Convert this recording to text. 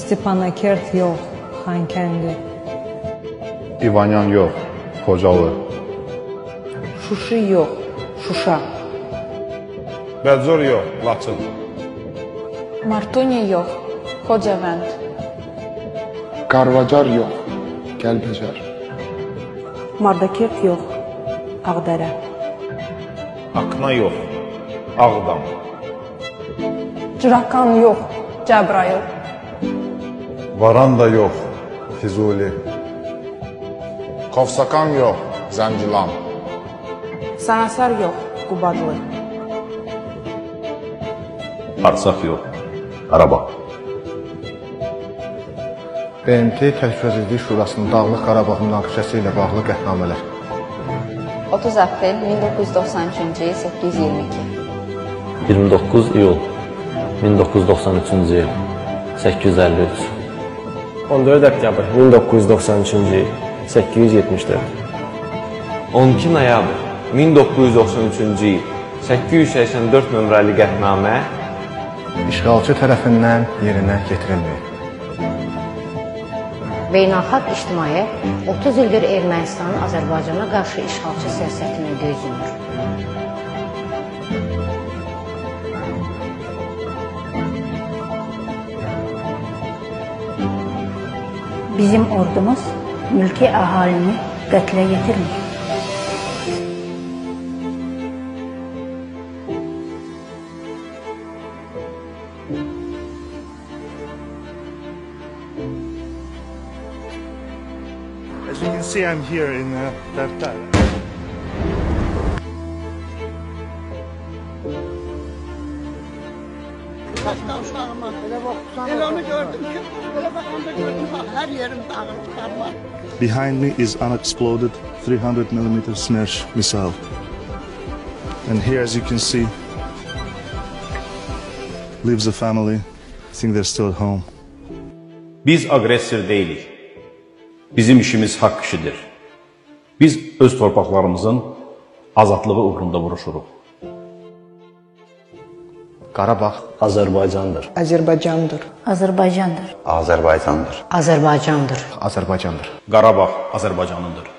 Stepanakert yox, Xankəndi. İvanyan yox, Xocalı. Şuşi yox, Şuşa. Bəlcor yox, Laçın. Martuni yox, Xocavənd. Qarvacar yox, Kəlbəcər. Mardakert yox, Ağdərə. Akna yox, Ağdam. Cıraqan yox, Cəbrayıl. Varanda yox, Füzuli. Qovsakan yox, Zəngilan. Sanasar yox, Qubadlı. Arsaq yox, Qarabağ. BMT Təhlükəsizlik Şurasının Dağlıq Qarabağ münaqişəsi ilə bağlı qətnamələr. 30 aprel 1993-cü il 822. 29 iyul 1993-cü il 853. 14 oktyabr 1993-cü il 874. 12 noyabr 1993-cü il 884 nömrəli qətnamə İşğalçı tərəfindən yerinə yetirilməyib. Beynəlxalq ictimaiyyət 30 ildir Ermənistanın Azərbaycana qarşı işğalçı siyasətinə göz yumur. Bizim ordumuz mülki əhalini qətlə yetirmir. As you can see, I'm here in Tartar. Behind me is unexploded 300mm Smersh missile. And here, as you can see, lives a family. I think they're still at home. Biz aqressor deyilik. Bizim işimiz haqq işidir. Biz öz torpaqlarımızın azadlığı uğrunda vuruşuruq. Qarabağ Azərbaycandır. Azərbaycandır. Azərbaycandır. Azərbaycandır. Azərbaycandır. Azərbaycandır. Qarabağ Azərbaycanındır.